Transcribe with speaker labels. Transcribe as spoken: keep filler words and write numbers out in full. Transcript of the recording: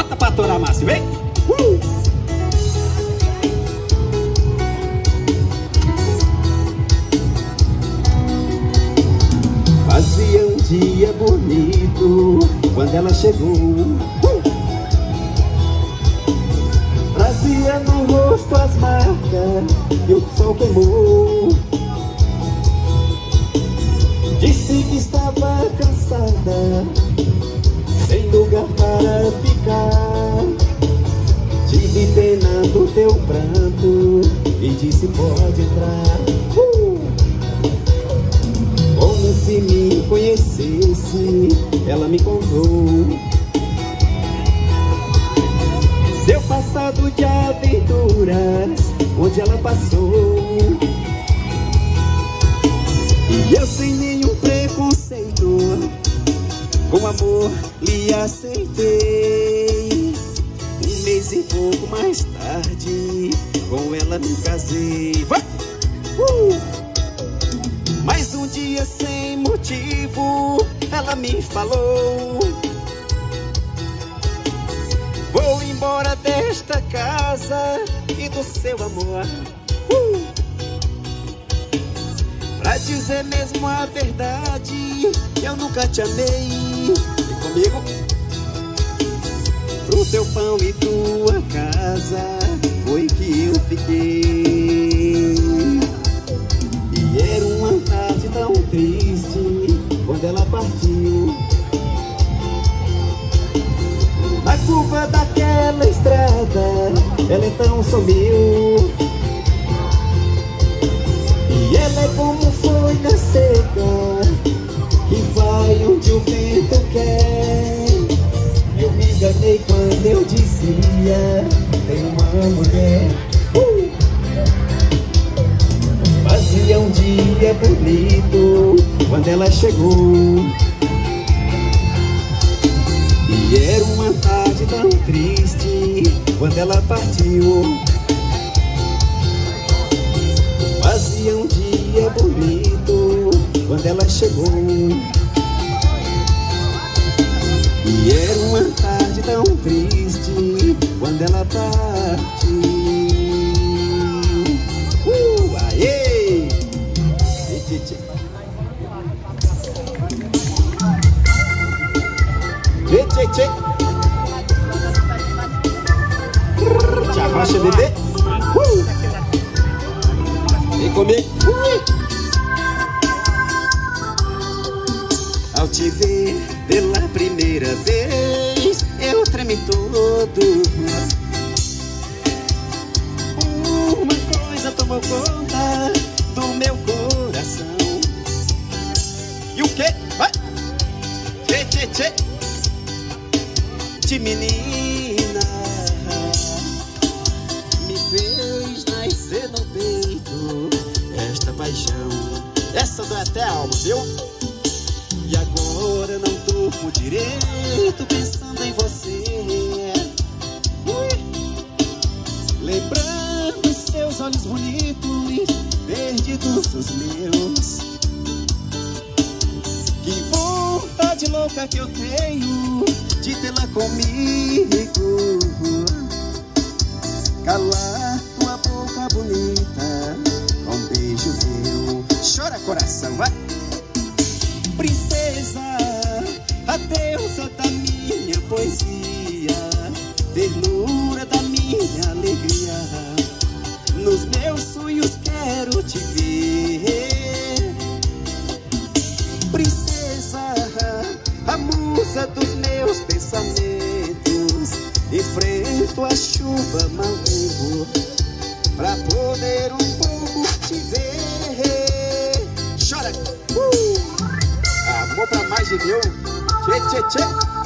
Speaker 1: Bota pra torar, Márcio, vem! Uh! Fazia um dia bonito quando ela chegou. Uh! Trazia no rosto as marcas que o sol queimou. Disse que estava cansada, sem lugar para ficar. Tive pena do teu pranto e disse pode entrar. uh! Como se me conhecesse, ela me contou seu passado de aventuras, onde ela passou. E eu sem nenhum preconceito, com amor lhe aceitei. Um mês e pouco mais tarde, com ela me casei. Vai! Uh! Mas um dia sem motivo, ela me falou: vou embora desta casa e do seu amor. uh! Pra dizer mesmo a verdade, eu nunca te amei. E comigo? Pro teu pão e tua casa foi que eu fiquei. E era uma tarde tão triste quando ela partiu. Na curva daquela estrada, ela então sumiu. E ela é como folha seca, que vai onde o vento quer. Eu me enganei quando eu dizia: tem uma mulher. uh! Fazia um dia bonito quando ela chegou. E era uma tarde tão triste quando ela partiu. Fazia um dia bonito quando ela chegou. E era uma tarde tão triste quando ela partiu. Uh, aê! Tchê, tchê. Tchê, tchê, tchê. Te arrocha, bebê. Uh! Vem comigo. Uh! Ao te ver pela primeira vez, eu tremi todo. Uma coisa tomou conta do meu coração. E o quê? Vai! Tchê, tchê, tchê. De menina me fez nascer no peito esta paixão. Essa dói até a alma, viu? E agora não durmo direito pensando em você. Ui. Lembrando seus olhos bonitos, perdidos dos meus. Que vontade louca que eu tenho de tê-la comigo. Calar tua boca bonita com um beijo meu. Chora coração, vai! Princesa, a deusa da minha poesia, ternura da minha alegria. Nos meus sonhos quero te ver. Princesa, a musa dos meus pensamentos, enfrento a chuva mal tempo pra poder um pouco te ver. Chora! Uh! Amor pra mais de mil. Tchê, tchê, tchê.